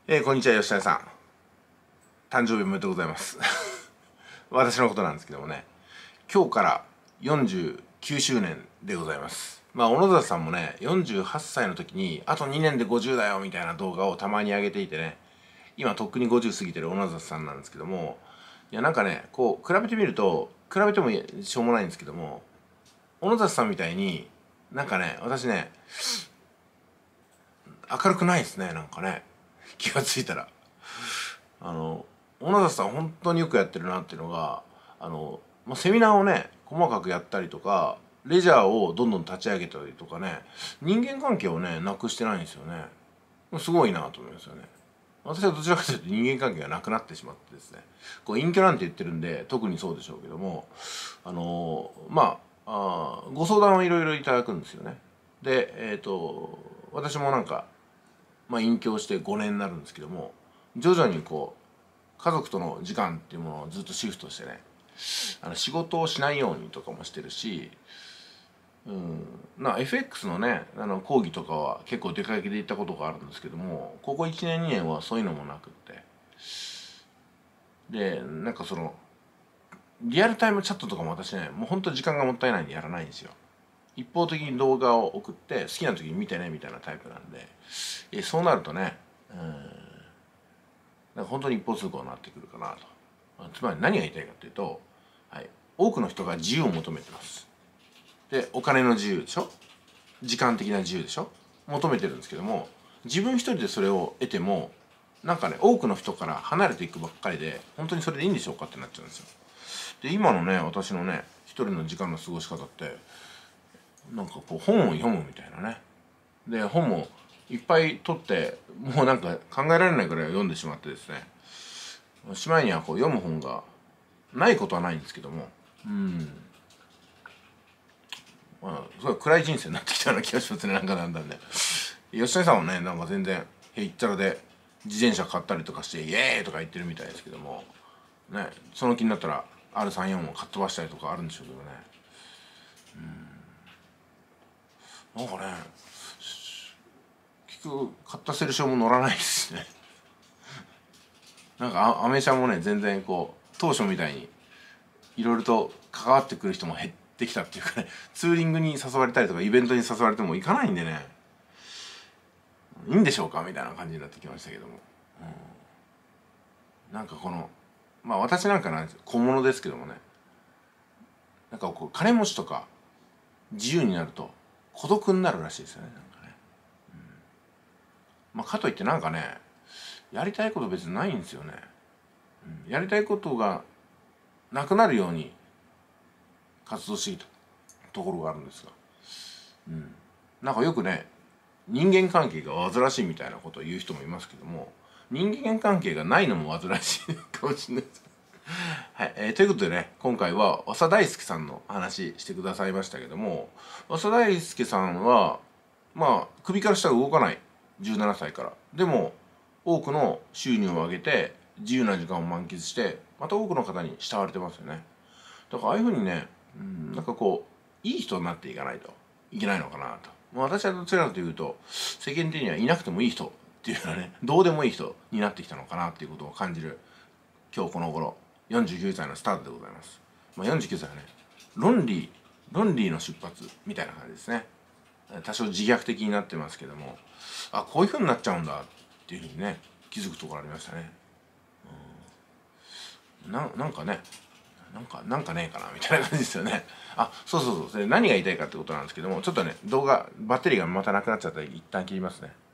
こんにちは、吉谷さん。誕生日おめでとうございます。私のことなんですけどもね、今日から49周年でございます。小野寺さんもね、48歳の時に、あと2年で50だよみたいな動画をたまに上げていてね、今とっくに50過ぎてる小野寺さんなんですけども、いやなんかね、こう、比べてみると、比べてもしょうもないんですけども、小野寺さんみたいに、なんかね、私ね、明るくないですね、なんかね。気がついたら。小野田さん本当によくやってるなっていうのが、セミナーをね、細かくやったりとか、レジャーをどんどん立ち上げたりとかね、人間関係をね、なくしてないんですよね。すごいなと思いますよね。私はどちらかというと人間関係がなくなってしまってですね、こう隠居なんて言ってるんで、特にそうでしょうけども、ご相談をいろいろいただくんですよね。で、私もなんか、隠居して5年になるんですけども、徐々にこう家族との時間っていうものをずっとシフトしてね、仕事をしないようにとかもしてるし、FX のね講義とかは結構出かけて行ったことがあるんですけども、ここ1年2年はそういうのもなくって、でなんかそのリアルタイムチャットとかも私ね、もうほんと時間がもったいないんでやらないんですよ。一方的に動画を送って好きな時に見てねみたいなタイプなんで、そうなるとね、なんか本当に一方通行になってくるかなと。つまり何が言いたいかというと、多くの人が自由を求めてます。で、お金の自由でしょ、時間的な自由でしょ、求めてるんですけども、自分一人でそれを得てもなんかね、多くの人から離れていくばっかりで、本当にそれでいいんでしょうかってなっちゃうんですよ。で、今のね、私のね一人の時間の過ごし方って、なんかこう本を読むみたいなね。で、本もいっぱい取って、もうなんか考えられないくらい読んでしまってですね、しまいにはこう読む本がないことはないんですけども、すごい暗い人生になってきたような気がしますね、なんかだんだんね。吉谷さんはね、なんか全然へいっちゃらで自転車買ったりとかしてイエーイとか言ってるみたいですけどもね、その気になったら R34 をかっ飛ばしたりとかあるんでしょうけどね。なんかね、結局買ったセルシオも乗らないですね。なんかアメ車もね、全然こう当初みたいにいろいろと関わってくる人も減ってきたっていうかね、ツーリングに誘われたりとかイベントに誘われても行かないんでね、いいんでしょうかみたいな感じになってきましたけども、なんかこの私なんかなんです小物ですけどもね、なんかこう金持ちとか自由になると孤独になるらしいですよね、なんかね。かといってなんかね、やりたいこと別にないんですよね。やりたいことがなくなるように活動していたところがあるんですが、なんかよくね、人間関係が煩わしいみたいなことを言う人もいますけども、人間関係がないのも煩わしいかもしれないです。はい、ということでね、今回は和佐大輔さんの話してくださいましたけども、和佐大輔さんは首から下が動かない17歳から、でも多くの収入を上げて自由な時間を満喫して、また多くの方に慕われてますよね。だからああいうふうにね、なんかこういい人になっていかないといけないのかなと。私はどちらかというと世間的にはいなくてもいい人っていうのはね、どうでもいい人になってきたのかなっていうことを感じる今日この頃49歳のスタートでございます。49歳はね、論理の出発みたいな感じですね。多少自虐的になってますけども、こういうふうになっちゃうんだっていうふうにね、気づくところありましたね。なんかね、なんかねえかなみたいな感じですよね。そうそれ何が言いたいかってことなんですけども、ちょっとね、動画バッテリーがまたなくなっちゃったら一旦切りますね。